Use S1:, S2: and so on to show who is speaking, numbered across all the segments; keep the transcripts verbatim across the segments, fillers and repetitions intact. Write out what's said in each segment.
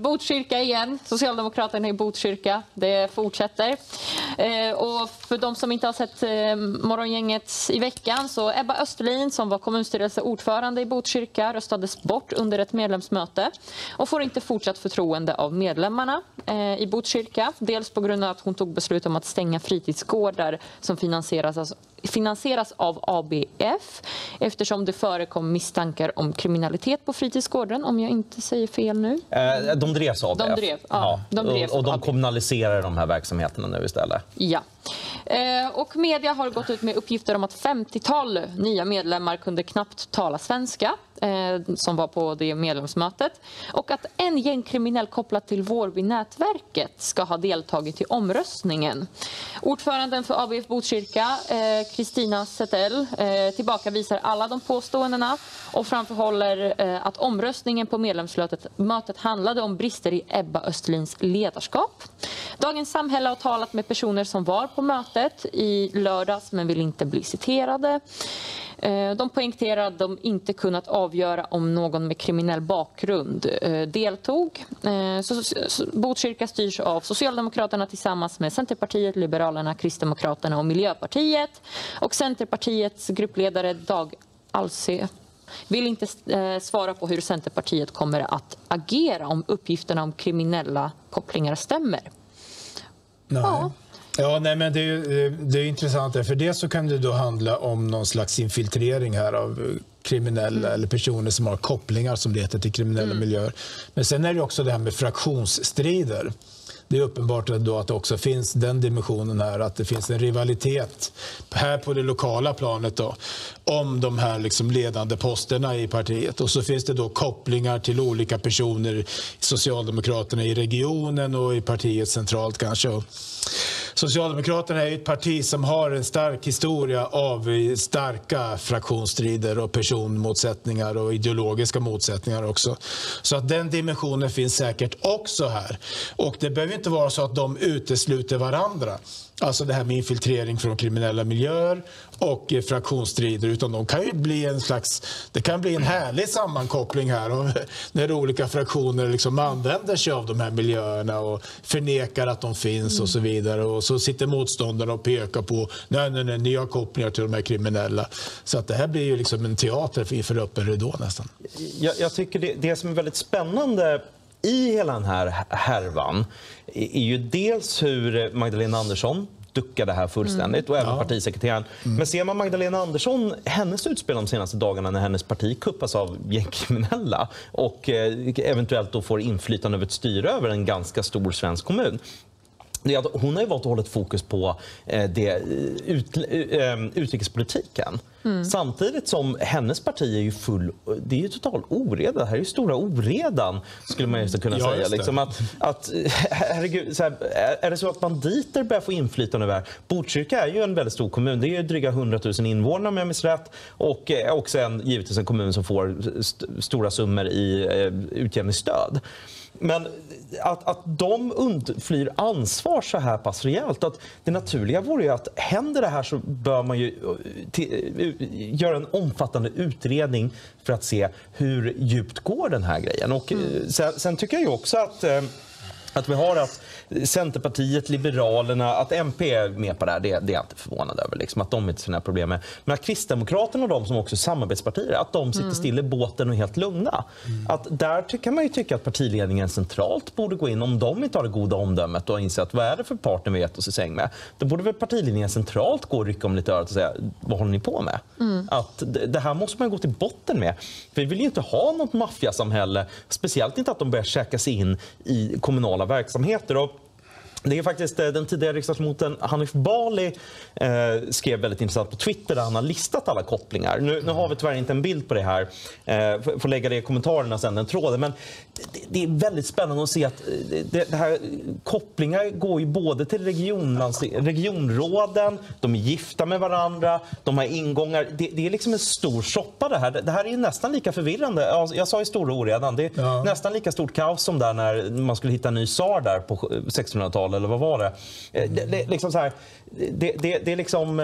S1: Botkyrka igen. Socialdemokraterna i Botkyrka. Det fortsätter. Eh, och för de som inte har sett eh, morgongänget i veckan, så Ebba Österlin, som var kommunstyrelseordförande i Botkyrka, röstades bort under ett medlemsmöte och får inte fortsatt förtroende av medlemmarna eh, i Botkyrka. Dels på grund av att hon tog beslut om att stänga fritidsgårdar som finansieras av finansieras av A B F, eftersom det förekom misstankar om kriminalitet på fritidsgården, om jag inte säger fel nu.
S2: Eh, de drevs av A B F.
S1: De drev, ja, de drevs
S2: och, och de
S1: A B F.
S2: Kommunaliserar de här verksamheterna nu istället.
S1: Ja. Eh, och media har gått ut med uppgifter om att femtiotal nya medlemmar kunde knappt tala svenska, eh, som var på det medlemsmötet, och att en gängkriminell kopplad till Vårby-nätverket ska ha deltagit i omröstningen. Ordföranden för A B F Botkyrka, Kristina Zetell, eh, tillbakavisar alla de påståendena och framförhåller eh, att omröstningen på medlemsmötet mötet handlade om brister i Ebba Österlins ledarskap. Dagens Samhälle har talat med personer som var på mötet i lördags men vill inte bli citerade. De poängterar att de inte kunnat avgöra om någon med kriminell bakgrund deltog. Botkyrka styrs av Socialdemokraterna tillsammans med Centerpartiet, Liberalerna, Kristdemokraterna och Miljöpartiet. Och Centerpartiets gruppledare Dag Alsö vill inte svara på hur Centerpartiet kommer att agera om uppgifterna om kriminella kopplingar stämmer.
S3: Nej.
S1: Ja.
S3: Ja, nej, men det är, det är intressant. För det så kan det då handla om någon slags infiltrering här av kriminella mm. eller personer som har kopplingar, som det heter, till kriminella mm. miljöer. Men sen är det också det här med fraktionsstrider. Det är uppenbart då att det också finns den dimensionen här, att det finns en rivalitet här på det lokala planet då, om de här liksom ledande posterna i partiet. Och så finns det då kopplingar till olika personer, Socialdemokraterna i regionen och i partiet centralt kanske. Socialdemokraterna är ett parti som har en stark historia av starka fraktionsstrider och personmotsättningar och ideologiska motsättningar också. Så att den dimensionen finns säkert också här. Och det behöver inte vara så att de utesluter varandra. Alltså det här med infiltrering från kriminella miljöer och fraktionsstrider, utan de kan ju bli en slags, det kan bli en härlig sammankoppling här, och när olika fraktioner liksom använder sig av de här miljöerna och förnekar att de finns mm. och så vidare, och så sitter motståndarna och pekar på nej, nej, nej, ni har kopplingar till de här kriminella. Så att det här blir ju liksom en teater för öppen ridå nästan.
S2: Jag, jag tycker det, det som är väldigt spännande i hela den här härvan är ju dels hur Magdalena Andersson duckade här fullständigt, mm. och även ja. partisekreteraren. Mm. Men ser man Magdalena Andersson, hennes utspel de senaste dagarna när hennes parti kuppas av gängkriminella och eh, eventuellt då får inflytande över ett styre över en ganska stor svensk kommun. Det är att hon har ju valt att hålla ett fokus på eh, det, ut, eh, utrikespolitiken. Mm. Samtidigt som hennes parti är ju full, det är ju total oreda. Det här är ju stora oredan, skulle man ju kunna ja, säga. Liksom att, att, herregud, så här, är det så att banditer börjar få inflytande över? Botkyrka är ju en väldigt stor kommun. Det är ju dryga hundratusen invånare om jag minns rätt. Och är också en, givetvis en kommun som får st stora summor i eh, utjämningsstöd. Men att, att de undflyr ansvar så här pass rejält, att det naturliga vore ju att händer det här så bör man ju göra en omfattande utredning för att se hur djupt går den här grejen. Och mm. sen, sen tycker jag ju också att Att vi har att Centerpartiet, Liberalerna, att M P är med på det här, det, det är jag inte förvånad över. Liksom, att de inte har sådana här problem med. Men att Kristdemokraterna och de som också är samarbetspartier, att de sitter mm. still i båten och är helt lugna. Mm. Att där kan man ju tycka att partiledningen centralt borde gå in, om de inte har det goda omdömet och inse att vad är det för partner vi gett oss i säng med. Då borde väl partiledningen centralt gå och rycka om lite örat och säga, vad håller ni på med? Mm. Att det, det här måste man gå till botten med. För vi vill ju inte ha något maffiasamhälle, speciellt inte att de börjar käka sig in i kommunala verksamheter. Och det är faktiskt den tidigare riksdagsledamoten Hanif Bali eh, skrev väldigt intressant på Twitter där han har listat alla kopplingar. Nu, nu har vi tyvärr inte en bild på det här. Eh, får, får lägga det i kommentarerna sen, den tråden. Men det, det är väldigt spännande att se att det, det här kopplingar går ju både till regionlands, regionråden, de är gifta med varandra, de har ingångar. Det, det är liksom en stor soppa det här. Det, det här är nästan lika förvirrande. Jag, jag sa i stora oredan, det är ja. nästan lika stort kaos som där när man skulle hitta en ny tsar där på sextonhundratalet. eller vad var det? Det, det, liksom så här, det, det, det är liksom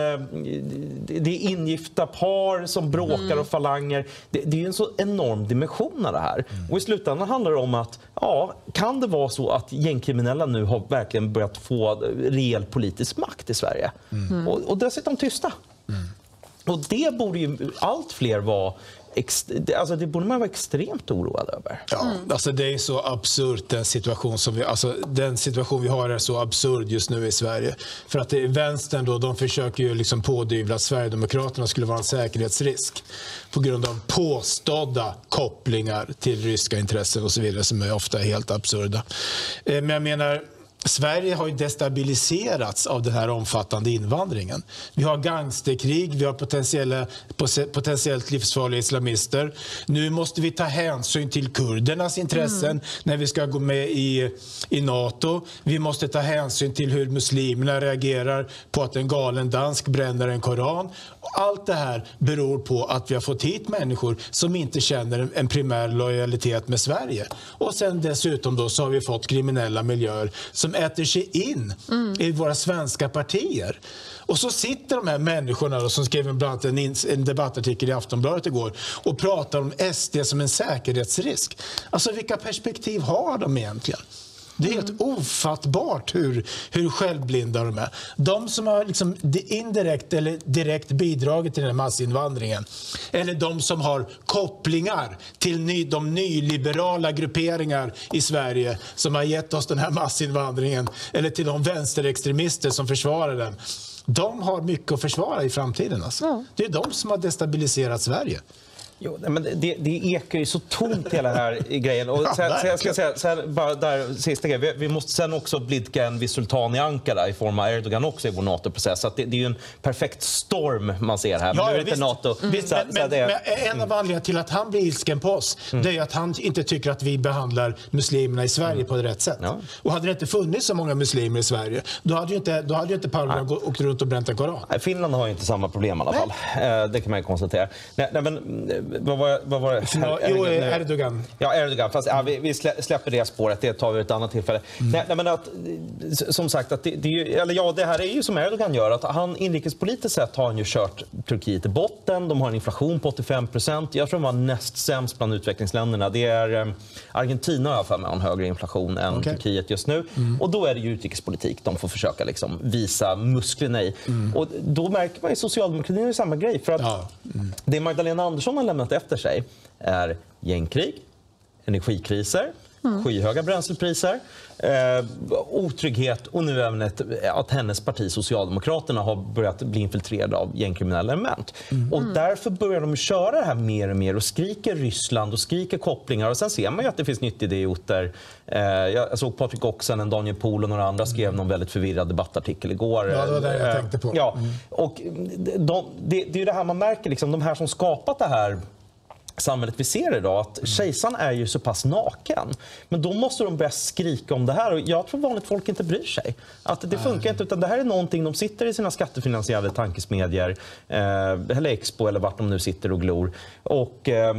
S2: det är ingifta par som bråkar mm. och falanger. Det, det är en så enorm dimension av det här. Mm. Och i slutändan handlar det om att ja, kan det vara så att gängkriminella nu har verkligen börjat få reell politisk makt i Sverige? Mm. Och, och dessutom tysta. Mm. Och det borde ju allt fler vara. Alltså det borde man vara extremt oroad över.
S3: Ja, mm. alltså det är så absurt den situation som vi alltså den situation vi har är så absurd just nu i Sverige. För att det är vänstern då, de försöker ju liksom pådyvla att Sverigedemokraterna skulle vara en säkerhetsrisk på grund av påstådda kopplingar till ryska intressen och så vidare som är ofta helt absurda. Men jag menar, Sverige har ju destabiliserats av den här omfattande invandringen. Vi har gangsterkrig, vi har potentiella, potentiellt livsfarliga islamister. Nu måste vi ta hänsyn till kurdernas intressen mm. när vi ska gå med i, i NATO. Vi måste ta hänsyn till hur muslimerna reagerar på att en galen dansk bränner en koran. Allt det här beror på att vi har fått hit människor som inte känner en primär lojalitet med Sverige. Och sen dessutom då så har vi fått kriminella miljöer som äter sig in mm. i våra svenska partier. Och så sitter de här människorna då, som skrev bland annat en, en debattartikel i Aftonbladet igår och pratar om S D som en säkerhetsrisk. Alltså vilka perspektiv har de egentligen? Det är helt ofattbart hur, hur självblinda de är. De som har liksom indirekt eller direkt bidragit till den här massinvandringen, eller de som har kopplingar till ny, de nyliberala grupperingar i Sverige som har gett oss den här massinvandringen, eller till de vänsterextremister som försvarar den. De har mycket att försvara i framtiden. Alltså. Ja. Det är de som har destabiliserat Sverige.
S2: Jo, men det, det ekar ju så tomt hela här grejen. Och så, så jag ska säga, så här, bara där, sista grejen. Vi, vi måste sen också blidka en viss sultan i Ankara i form av Erdogan också i vår NATO-process. Så att det, det är ju en perfekt storm man ser här.
S3: Ja,
S2: men nu är
S3: det
S2: inte NATO.
S3: Mm. Visst, så, men, så det, men en av anledningarna till att han blir ilsken på oss mm. det är att han inte tycker att vi behandlar muslimerna i Sverige mm. på det rätt sätt. Ja. Och hade det inte funnits så många muslimer i Sverige, då hade ju inte, då hade ju inte Paula åkt runt och bränt en koran.
S2: Nej, Finland har ju inte samma problem i alla fall. Nej. Det kan man ju konstatera. Nej, nej, men vad var, vad var
S3: Ja, jo, Erdogan.
S2: Ja, Erdogan. Fast ja, vi, vi släpper det spåret. Det tar vi ett annat tillfälle. Mm. Nej, nej, men att, som sagt, att det, det, eller ja, det här är ju som Erdogan gör. Att han inrikespolitiskt sett har han ju kört Turkiet i botten. De har en inflation på åttiofem procent. Jag tror de var näst sämst bland utvecklingsländerna. Det är eh, Argentina har för mig en högre inflation än okay. Turkiet just nu. Mm. Och då är det ju utrikespolitik. De får försöka liksom visa musklerna i. Mm. Och då märker man ju socialdemokratin är samma grej. För att ja. mm. det Magdalena Andersson har lämnat efter sig är gängkrig, energikriser, mm. skyhöga bränslepriser, eh, otrygghet och nu även ett, att hennes parti Socialdemokraterna har börjat bli infiltrerade av gängkriminella element. Mm. Och därför börjar de köra det här mer och mer och skriker Ryssland och skriker kopplingar. Och sen ser man ju att det finns nyttidioter. Eh, jag såg Patrik Oxen, en Daniel Pohl och några andra skrev någon väldigt förvirrad debattartikel igår.
S3: Ja, det var det jag eh, tänkte på.
S2: Ja, och de, det, det är ju det här man märker, liksom, de här som skapat det här samhället vi ser idag, att kejsaren är ju så pass naken. Men då måste de börja skrika om det här och jag tror vanligt folk inte bryr sig. Att det funkar inte, utan det här är någonting de sitter i sina skattefinansierade tankesmedjor eh, eller Expo eller vart de nu sitter och glor. Och eh,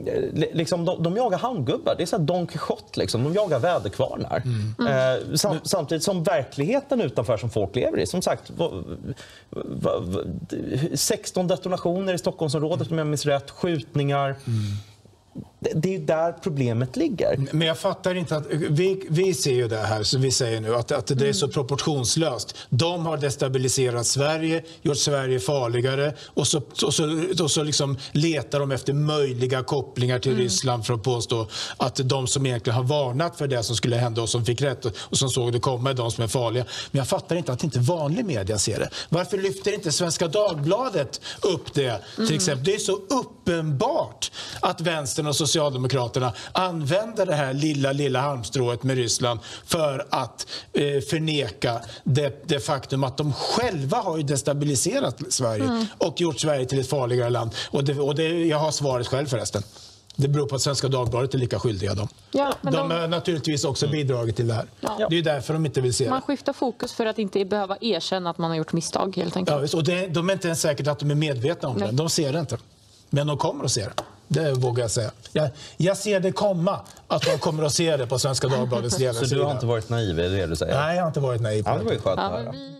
S2: liksom de, de jagar handgubbar. Det är så här Don Quixote liksom. De jagar väderkvarnar. Mm. Eh, sam, samtidigt som verkligheten utanför som folk lever i. Som sagt, va, va, va, sexton detonationer i Stockholmsområdet om jag minns rätt, skjutningar. Mm. Det är där problemet ligger.
S3: Men jag fattar inte att vi, vi ser ju det här som vi säger nu att, att det är så proportionslöst. De har destabiliserat Sverige, gjort Sverige farligare och så, och så, och så liksom letar de efter möjliga kopplingar till mm. Ryssland för att påstå att de som egentligen har varnat för det som skulle hända och som fick rätt och som såg det komma är de som är farliga. Men jag fattar inte att inte vanlig media ser det. Varför lyfter inte Svenska Dagbladet upp det till mm. exempel? Det är så uppenbart att vänstern och Socialdemokraterna använder det här lilla, lilla halmstrået med Ryssland för att eh, förneka det, det faktum att de själva har ju destabiliserat Sverige mm. och gjort Sverige till ett farligare land. Och, det, och det, jag har svaret själv förresten. Det beror på att Svenska Dagbladet är lika skyldiga dem. Ja, men de har naturligtvis också bidragit till det här. Ja. Det är därför de inte vill se det.
S1: Man skiftar fokus för att inte behöva erkänna att man har gjort misstag helt enkelt.
S3: Ja, och det, de är inte ens säkert att de är medvetna om Nej. det. De ser det inte. Men de kommer att se det. Det vågar jag säga. Jag, jag ser det komma, att de kommer att se det på Svenska Dagbladets ledarsida.
S2: Så du har inte varit naiv, är det det du säger?
S3: Nej, jag har inte varit naiv.
S2: Ja, det var ju skönt att
S1: Ja,
S2: höra.
S1: vi...